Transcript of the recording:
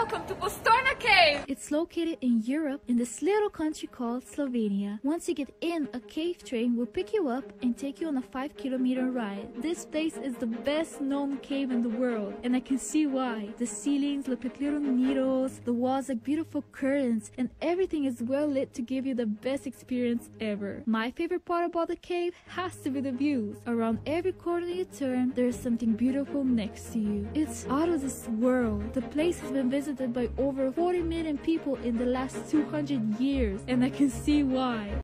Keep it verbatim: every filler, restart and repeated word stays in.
welcome to Postojna Cave! It's located in Europe in this little country called Slovenia. Once you get in, a cave train will pick you up and take you on a five kilometer ride. This place is the best known cave in the world, and I can see why. The ceilings look like little needles, the walls like beautiful curtains, and everything is well lit to give you the best experience ever. My favorite part about the cave has to be the views. Around every corner you turn, there is something beautiful next to you. It's out of this world. The place has been visited by over forty million people in the last two hundred years, and I can see why.